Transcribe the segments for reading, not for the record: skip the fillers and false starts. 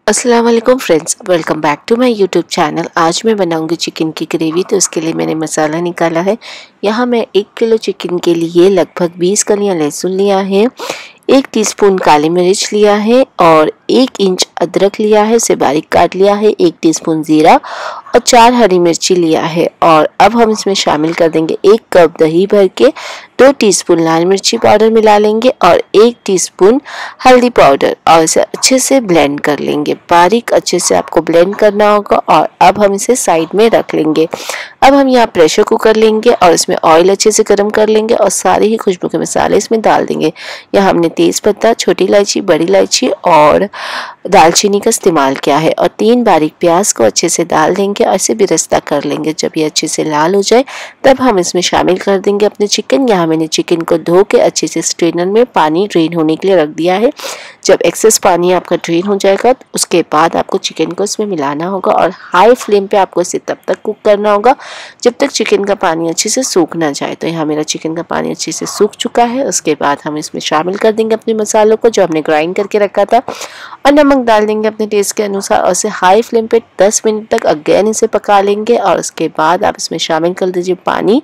अस्सलाम वालेकुम friends, welcome back to my YouTube channel. आज मैं बनाऊंगी चिकन की ग्रेवी। तो उसके लिए मैंने मसाला निकाला है। यहाँ मैं 1 किलो चिकन के लिए लगभग 20 कलियाँ लहसुन लिया है, 1 टीस्पून काली मिर्च लिया है और 1 इंच अदरक लिया है, उसे बारीक काट लिया है, 1 टीस्पून ज़ीरा और 4 हरी मिर्ची लिया है। और अब हम इसमें शामिल कर देंगे 1 कप दही भर के, 2 टीस्पून लाल मिर्ची पाउडर मिला लेंगे और 1 टीस्पून हल्दी पाउडर और इसे अच्छे से ब्लेंड कर लेंगे। बारीक अच्छे से आपको ब्लेंड करना होगा। और अब हम इसे साइड में रख लेंगे। अब हम यहाँ प्रेशर कुकर लेंगे और इसमें ऑयल अच्छे से गर्म कर लेंगे और सारे ही खुशबू के मसाले इसमें डाल देंगे। यहाँ हमने तेज़ पत्ता, छोटी इलायची, बड़ी इलायची और दालचीनी का इस्तेमाल किया है और 3 बारीक प्याज को अच्छे से डाल देंगे और इसे बिरस्ता कर लेंगे। जब ये अच्छे से लाल हो जाए तब हम इसमें शामिल कर देंगे अपने चिकन। यहाँ मैंने चिकन को धो के अच्छे से स्ट्रेनर में पानी ड्रेन होने के लिए रख दिया है। जब एक्सेस पानी आपका ड्रेन हो जाएगा तो उसके बाद आपको चिकन को इसमें मिलाना होगा और हाई फ्लेम पे आपको इसे तब तक कुक करना होगा जब तक चिकन का पानी अच्छे से सूख ना जाए। तो यहाँ मेरा चिकन का पानी अच्छे से सूख चुका है। उसके बाद हम इसमें शामिल कर देंगे अपने मसालों को जो हमने ग्राइंड करके रखा था और नमक डाल देंगे अपने टेस्ट के अनुसार और इसे हाई फ्लेम पे 10 मिनट तक अगेन इसे पका लेंगे। और उसके बाद आप इसमें शामिल कर दीजिए पानी,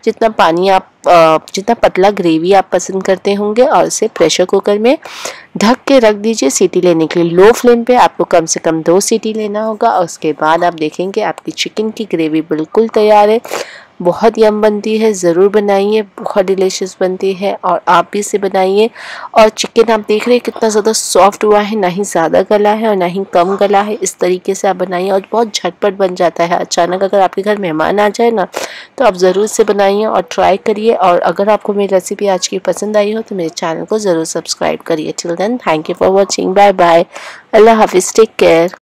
जितना पतला ग्रेवी आप पसंद करते होंगे और इसे प्रेशर कुकर में ढक के रख दीजिए सीटी लेने के लिए। लो फ्लेम पे आपको कम से कम 2 सीटी लेना होगा और उसके बाद आप देखेंगे आपकी चिकन की ग्रेवी बिल्कुल तैयार है। बहुत यम बनती है, ज़रूर बनाइए, बहुत डिलीशियस बनती है और आप भी इसे बनाइए। और चिकन आप देख रहे हैं कितना ज़्यादा सॉफ्ट हुआ है, ना ही ज़्यादा गला है और ना ही कम गला है। इस तरीके से आप बनाइए और बहुत झटपट बन जाता है। अचानक अगर आपके घर मेहमान आ जाए ना तो आप ज़रूर इसे बनाइए और ट्राई करिए। और अगर आपको मेरी रेसिपी आज की पसंद आई हो तो मेरे चैनल को ज़रूर सब्सक्राइब करिए। Till then thank you for watching. Bye bye. अल्लाह हाफिज़। Take care.